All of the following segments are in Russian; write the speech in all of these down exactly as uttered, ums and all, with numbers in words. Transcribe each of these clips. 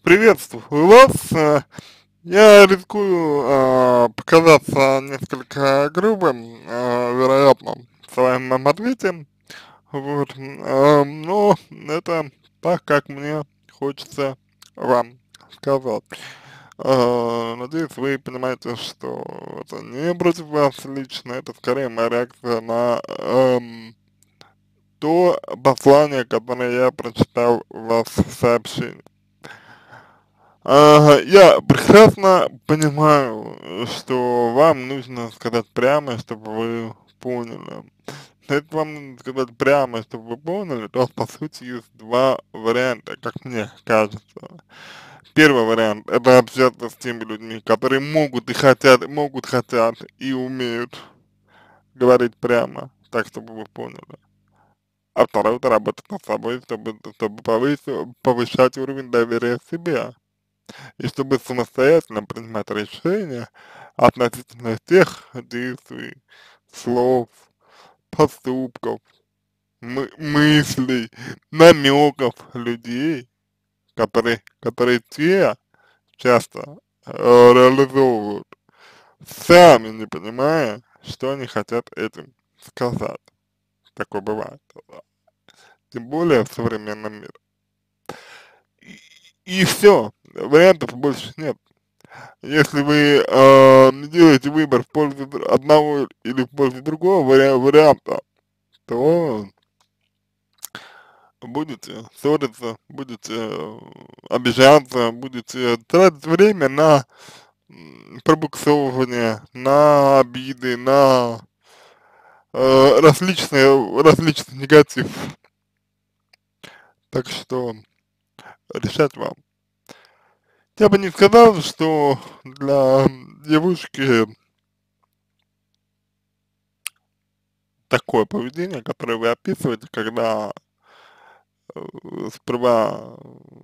Приветствую вас. Э, Я рискую а, показаться несколько грубым, а, вероятно, в своем ответе, вот, м, а, но это так, как мне хочется вам сказать. А, Надеюсь, вы понимаете, что это не против вас лично, это скорее моя реакция на эм, то послание, которое я прочитал у вас в сообщении. Ага, я прекрасно понимаю, что вам нужно сказать прямо, чтобы вы поняли. Если вам нужно сказать прямо, чтобы вы поняли, то по сути есть два варианта, как мне кажется. Первый вариант — это общаться с теми людьми, которые могут и хотят, могут, хотят и умеют говорить прямо, так, чтобы вы поняли. А второй — это работать над собой, чтобы, чтобы повысить, повышать уровень доверия к себе. И чтобы самостоятельно принимать решения относительно тех действий, слов, поступков, мы мыслей, намеков людей, которые, которые те часто э, реализовывают, сами не понимая, что они хотят этим сказать. Такое бывает. Да. Тем более в современном мире. И, и все, вариантов больше нет. Если вы э, делаете выбор в пользу др- одного или в пользу другого вариа варианта, то будете ссориться, будете э, обижаться, будете тратить время на м, пробуксовывание, на обиды, на э, различные, различный негатив. Так что решать вам. Я бы не сказал, что для девушки такое поведение, которое вы описываете, когда э, сперва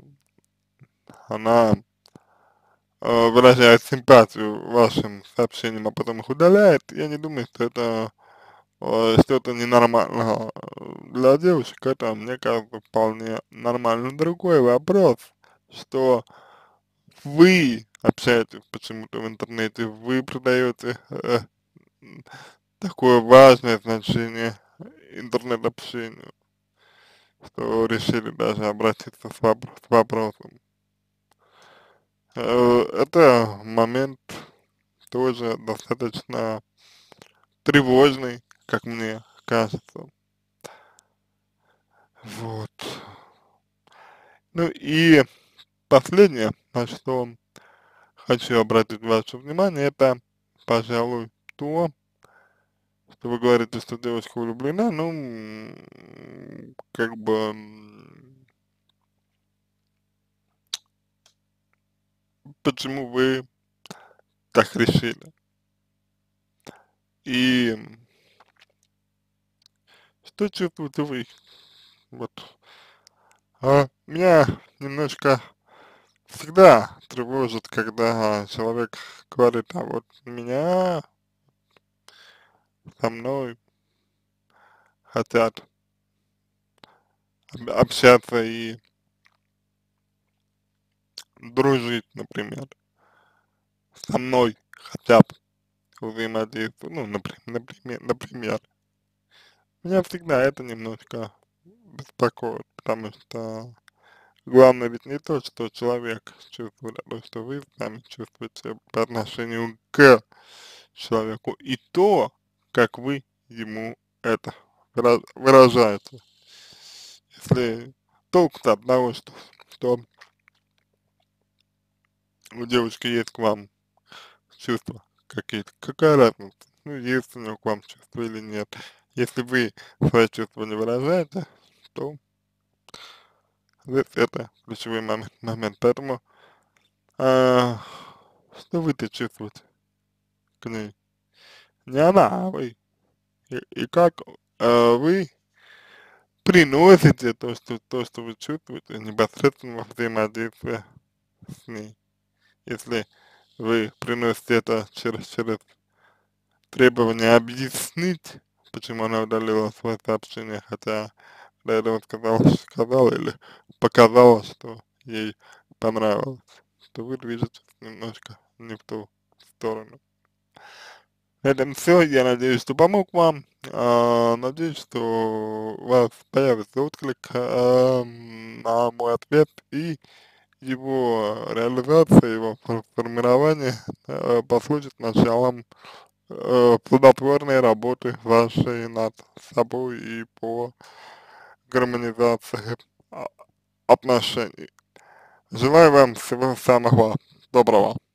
она э, выражает симпатию вашим сообщениям, а потом их удаляет, я не думаю, что это э, что-то ненормально для девушек. Это, мне кажется, вполне нормально. Другой вопрос, что вы общаетесь почему-то в интернете, вы придаете э, такое важное значение интернет-общению, что решили даже обратиться с, воп с вопросом. Э, Это момент тоже достаточно тревожный, как мне кажется. Вот. Ну и последнее, на что хочу обратить ваше внимание, это, пожалуй, то, что вы говорите, что девушка влюблена, ну, м, как бы, м, почему вы так решили? И что чувствуете вы? Вот. А, меня немножко всегда тревожит, когда человек говорит, а вот меня со мной хотят об- общаться и дружить, например, со мной хотят взаимодействовать, ну, например, например, например. Меня всегда это немножко беспокоит, потому что главное ведь не то, что человек чувствует, а то, что вы сами чувствуете по отношению к человеку, и то, как вы ему это выра- выражаете. Если толку-то от того, что, что у девушки есть к вам чувства какие-то, какая разница, ну, есть у нее к вам чувства или нет. Если вы свои чувства не выражаете, то здесь это ключевой момент, момент. Поэтому, а, что вы-то чувствуете к ней? Не она, а вы. И, и как а, вы приносите то, что, то, что вы чувствуете непосредственно во взаимодействии с ней. Если вы приносите это через, через требование объяснить, почему она удалила свое сообщение, хотя до этого сказала, сказала или показала, что ей понравилось, что вы движетесь немножко не в ту сторону. На этом все. Я надеюсь, что помог вам. А, надеюсь, что у вас появится отклик а, на мой ответ и его реализация, его фор- формирование э, послужит началом э, плодотворной работы вашей над собой и по гармонизации а, отношений. Желаю вам всего самого доброго.